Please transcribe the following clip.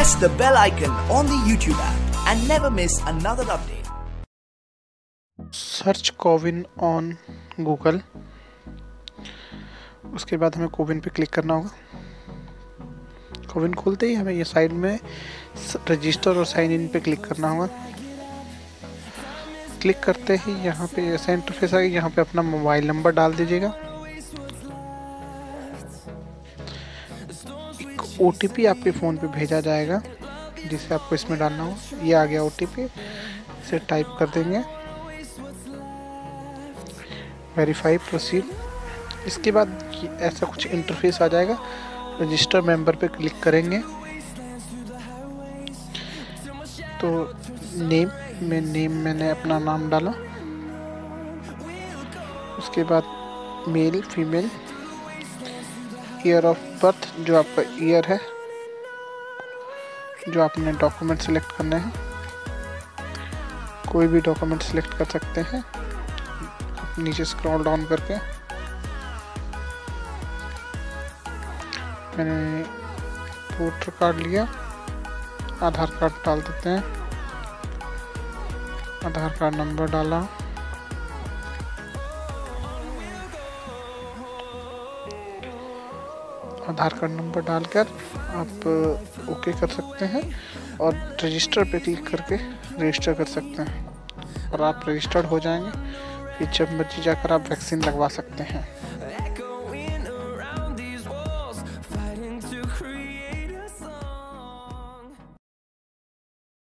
press the bell icon on the YouTube app and never miss another update. Search CoWIN on Google. उसके बाद हमें कोविन पे click करना होगा। कोविन खोलते ही हमें ये साइड में रजिस्टर और साइन इन पे क्लिक करना होगा। क्लिक करते ही यहाँ पे ऐसा इंटरफेस आएगा। यहाँ पे अपना मोबाइल नंबर डाल दीजिएगा। एक OTP आपके फ़ोन पे भेजा जाएगा जिसे आपको इसमें डालना होगा। ये आ गया OTP, इसे टाइप कर देंगे। Verify proceed. इसके बाद ऐसा कुछ इंटरफेस आ जाएगा। रजिस्टर मेंबर पे क्लिक करेंगे तो मैंने अपना नाम डाला। उसके बाद male female, year of birth जो आपका ईयर है, जो आपने डॉक्यूमेंट सिलेक्ट करने हैं, कोई भी डॉक्यूमेंट सिलेक्ट कर सकते हैं। नीचे स्क्रॉल डाउन करके मैंने वोटर कार्ड लिया। आधार कार्ड डाल देते हैं। आधार कार्ड नंबर डाला। आधार कार्ड नंबर डालकर आप ओके कर सकते हैं और रजिस्टर पे क्लिक करके रजिस्टर कर सकते हैं और आप रजिस्टर्ड हो जाएंगे। फिर जब मर्जी जाकर आप वैक्सीन लगवा सकते हैं।